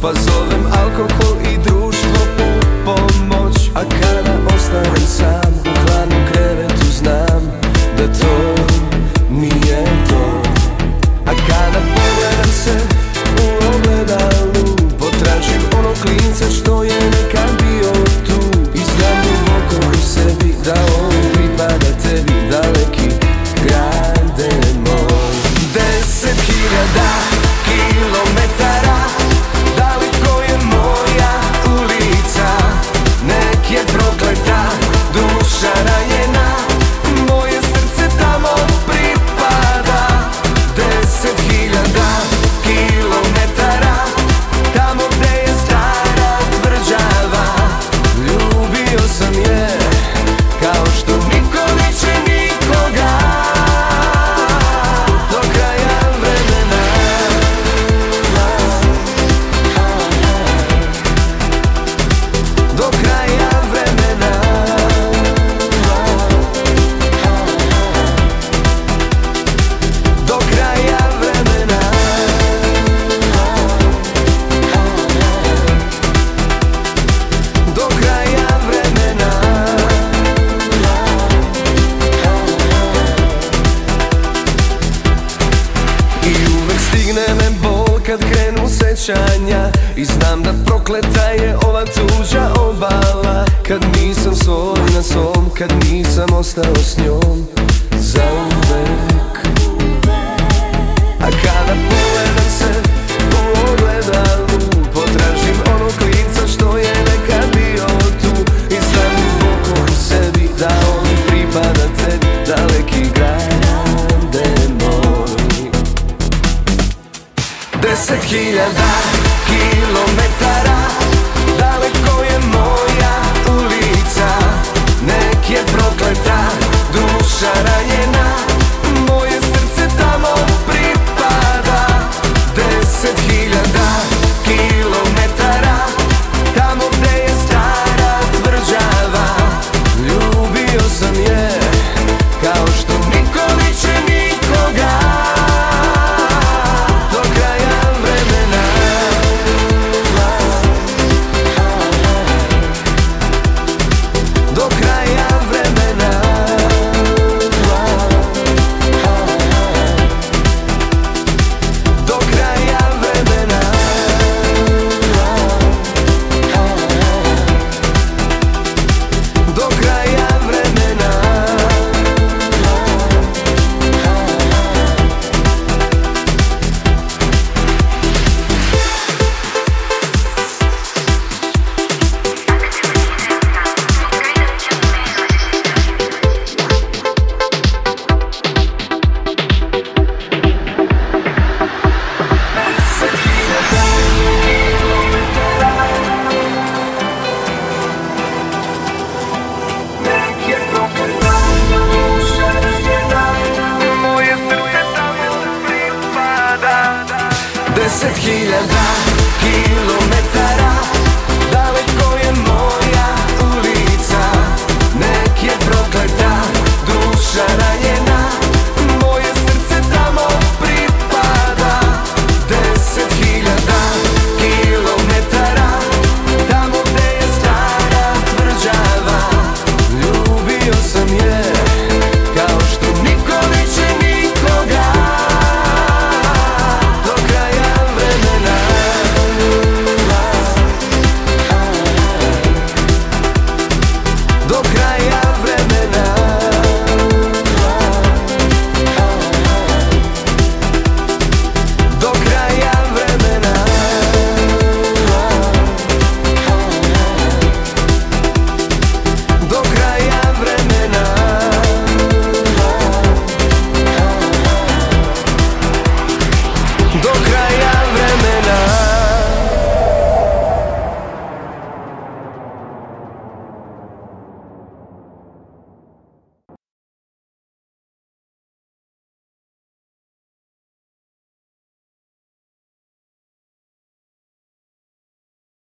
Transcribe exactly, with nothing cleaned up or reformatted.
pa zovem alkohol i društvo u pomoć. A kada ostanem sam u hladnom krevetu, znam da to nije to. A kada pogledam se u ogledalu, potražim onog klinca što je nekad bio tu. I znam duboko u sebi da on pripada tebi, daleki grade moj. Deset hiljada kilometara daleko je moja ulica. Nek je prokleta, duša ranjena, moje srce tamo pripada. Deset hiljada kilometara tamo gde je stara tvrđava. Ljubio sam je kao što niko neće nikoga. Do kraja vremena, do kraja vremena, do kraja vremena, do kraja vremena. I uvek stigne me bol kad krenu sećanja i znam da prokleta je ova tuđa obala. Kad nisam svoj na svom, kad nisam ostao s njom zauvek. A kada pogledam se u ogledalu, potražim onog klinca što je nekad bio tu. I znam duboko u sebi da on pripada tebi, daleki grade moj. Deset hiljada kilometara daleko je moja ulica. Nek je prokleta, duša ranjena, moje srce tamo pripada. Deset hiljada kilometara tamo gde je stara tvrđava. Ljubio sam je kao što niko neće nikoga. Do kraja vremena, do kraja vremena, do kraja vremena, do kraja vremena, nek je prokleta, duša ranjena, moje srce tamo pripada. Deset hiljada kilometara daleko je moja ulica. Nek je prokleta, duša ranjena, moje srce tamo pripada. Deset hiljada kilometara tamo gde je stara tvrđava. Ljubio sam je kao što niko neće nikoga. Do kraja vremena, do kraja vremena, do kraja vremena, do kraja vremena, do kraja